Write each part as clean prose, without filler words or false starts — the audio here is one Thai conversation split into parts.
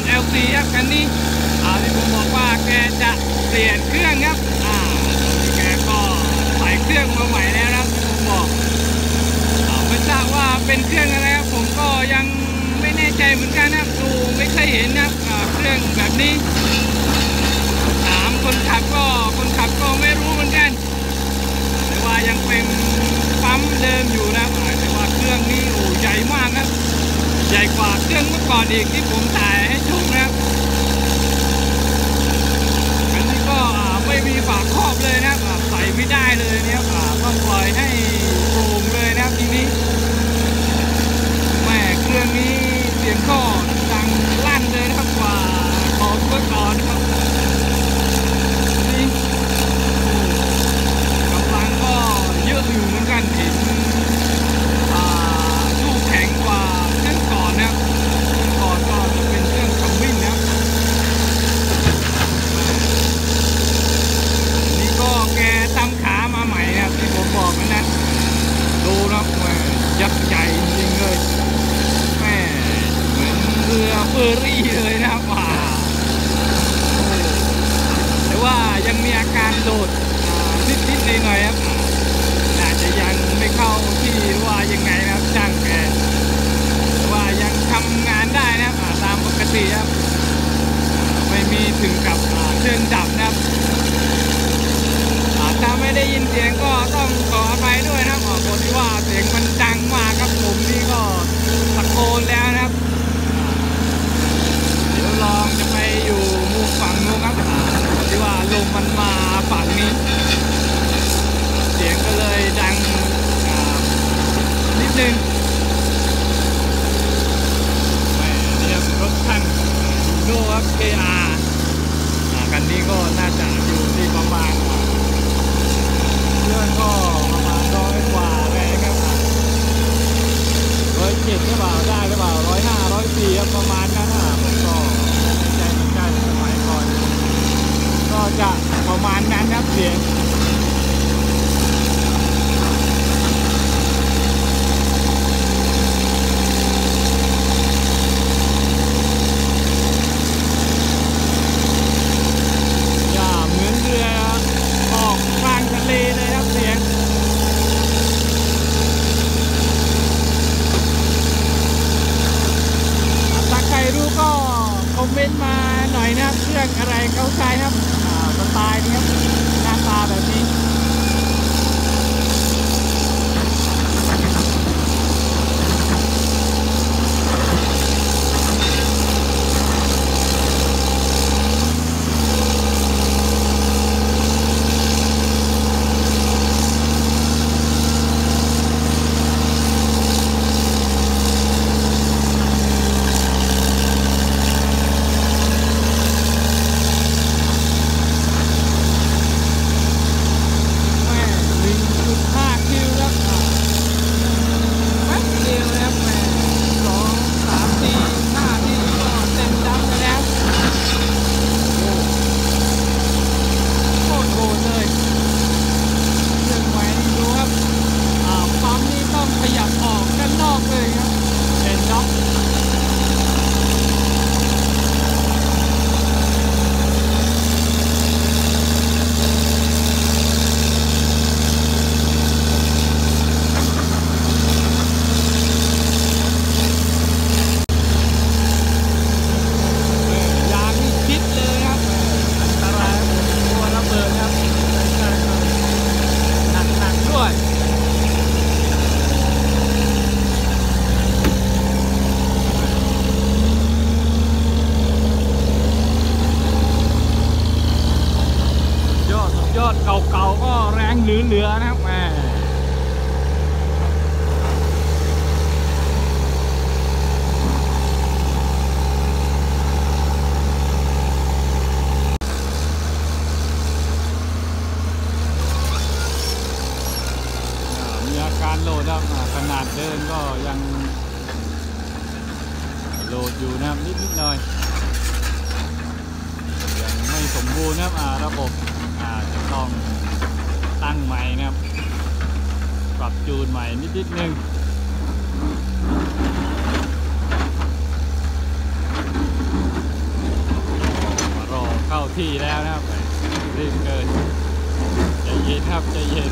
LC ครับคันนี้ที่ผมบอกว่าแกจะเปลี่ยนเครื่องครับแกก็ใส่เครื่องมาใหม่แล้วครับที่ผมบอกไม่ทราบว่าเป็นเครื่องอะไรครับผมก็ยังไม่แน่ใจเหมือนกันนะดูไม่เคยเห็นนะเครื่องแบบนี้ถามคนขับก็ไม่รู้เหมือนกันแต่ว่ายังเป็นปั๊มเดิมอยู่นะแต่ว่าเครื่องนี้โอ้ใหญ่มากครับใหญ่กว่าเครื่องเมื่อก่อนอีกที่ผมถ่ายให้ชมนะครับอันนี้ก็ไม่มีฝาครอบเลยนะครับใส่ไม่ได้เลยเนี่ยต้องปล่อยให้โปร่งเลยนะครับทีนี้แม่เครื่องนี้เสียงก็ดังลั่นเลยนะครับกว่าของเมื่อก่อนครับนี่กำลังก็เยอะอยู่เหมือนกันเห็นลูกแข็งกว่าเครื่องก่อนนะครับก่อนก็จะเป็นเครื่องคัมมิ่งนะครับนี่ก็แกทำขามาใหม่นะครับที่ผมบอกนะดูนะแม่ยักษ์ใหญ่จริงเลยแม่เหมือนเรือเฟอร์รี่เลยนะครับแต่ว่ายังมีอาการโดดนิดๆหน่อยๆครับอาจจะยังไม่เข้าที่ว่ายังไงนะครับช่างแกว่ายังทำงานได้นะครับตามปกติครับไม่มีถึงกับเครื่องดับนะครับถ้าไม่ได้ยินเสียงก็ต้องขออภัยด้วยนะครับเพราะที่ว่าเสียงมันดังมากครับผมนี่ก็ตะโกนแล้วนะครับเดี๋ยวลองจะไปอยู่มุมฝั่งนู้นครับที่ว่าลมมันมาฝั่งนี้เสียงก็เลยดังนิดนึงนี่รถคันโน่ครับ KR คันนี้ก็น่าจะอยู่ที่ประมาณเครื่องก็ประมาณ100 กว่าแรงครับ107หรือเปล่าได้หรือเปล่า105 104ครับประมาณนั้นผมก็ไม่ใจเหมือนกันสมัยก่อนก็จะประมาณนั้นครับเสียงเหมือนเรือออกกลางทะเลเลยครับเสียงถ้าใครรู้ก็คอมเมนต์มาหน่อยนะครับเครื่องอะไรเขาใช้ครับสไตล์นี้ครับหน้าตาแบบนี้เก่าๆก็แรงเหลือๆนะครับมีอาการโหลดครับขนาดเดินก็ยังโหลดอยู่นะครับนิดหน่อยยังไม่สมบูรณ์นะครับระบบจะต้องตั้งใหม่นะครับปรับจูนใหม่นิดนึงที่แล้วนะครับรีบเกินใจเย็นครับใจเย็น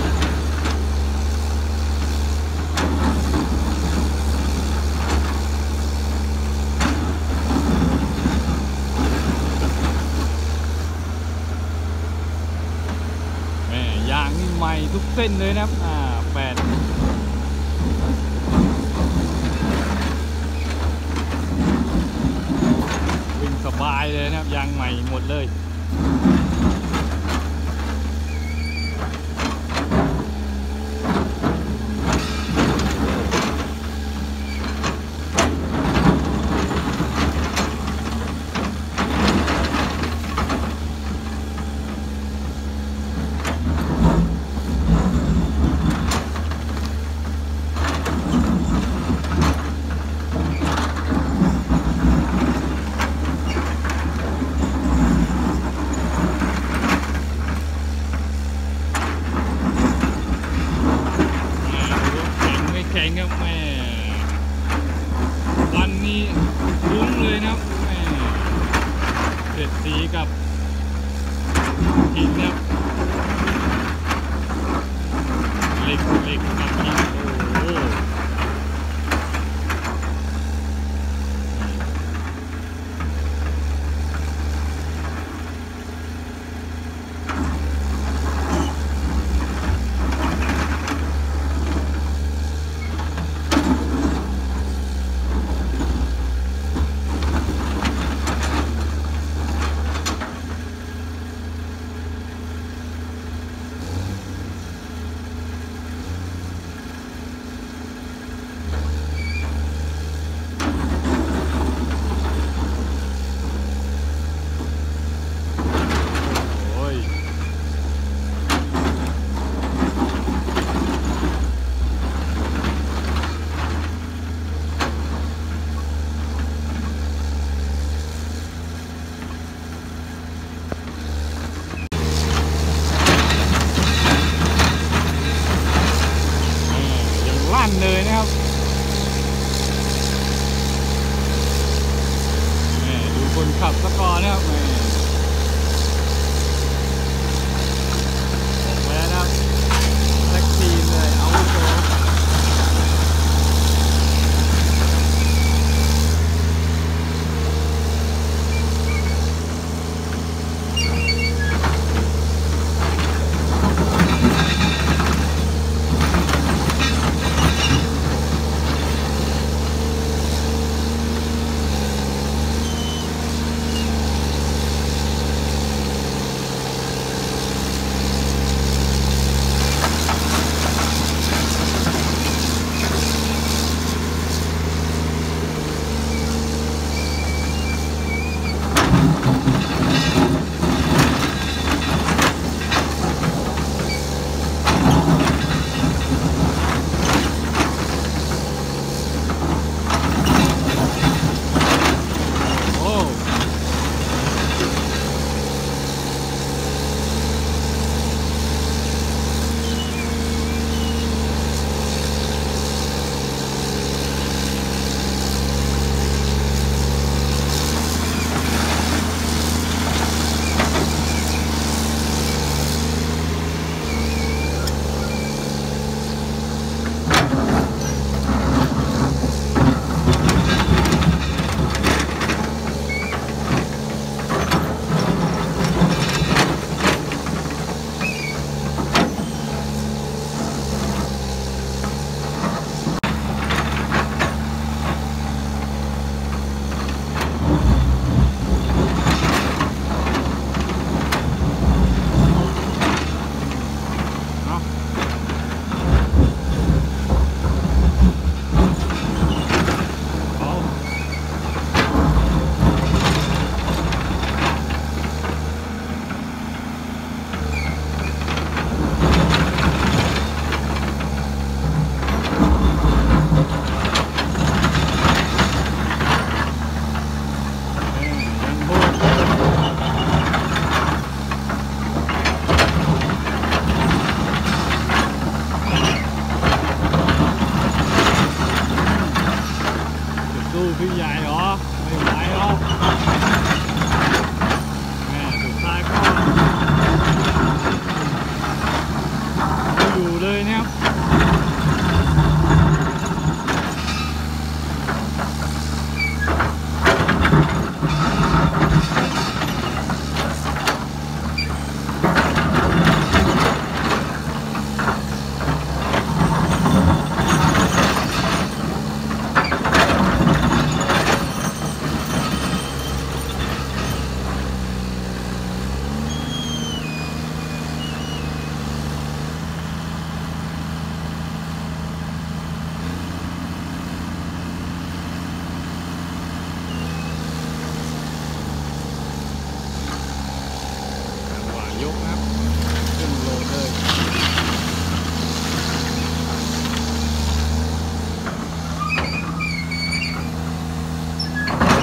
แม่ยางนี่ใหม่ทุกเส้นเลยนะครับ8วิ่งสบายเลยนะครับยางใหม่หมดเลยแข็งครับแม่วันนี้ลุ้งเลยนะครับแม่เด็ดสีกับหินครับเหล็กกับหินโอ้โหลั่นเลยนะครับดูคนขับสกอร์นะครับบอกแล้วนะครับแท็กทีมเลยเอาโชว์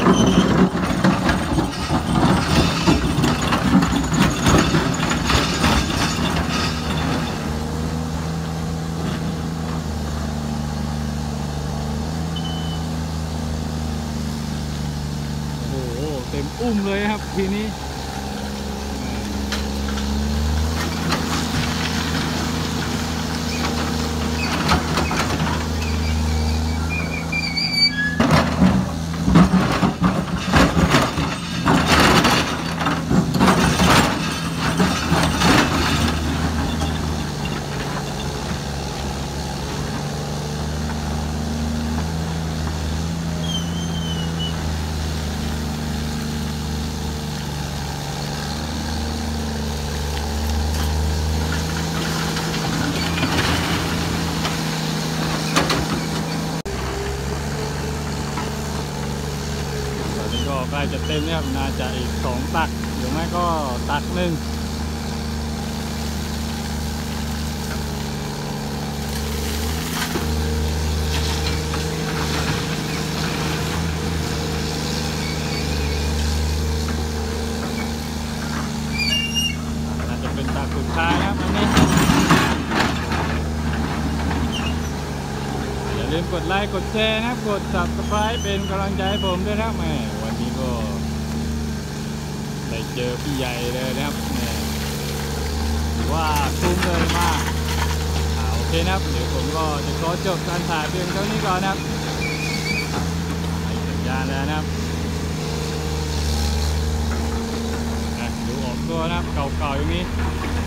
โอ้โหเต็มอุ้มเลยครับทีนี้ก็ใกล้จะเต็มนะครับน่าจะอีก2 ตักหรือไม่ก็ตักหนึ่งน่าจะเป็นตักสุดท้ายครับอันนี้อย่าลืมกดไลค์กดแชร์นะครับกด Subscribe เป็นกำลังใจให้ผมด้วยนะครับแม่วันนี้ก็ได้เจอพี่ใหญ่เลยนะครับเนี่ยถือว่าคุ้มเลยมากโอเคนะครับเดี๋ยวผมก็จะขอจบการถ่ายเพียงเท่านี้ก่อนนะครับให้สัญญาณแล้วนะครับดูออกตัวนะครับเก่าๆอย่างนี้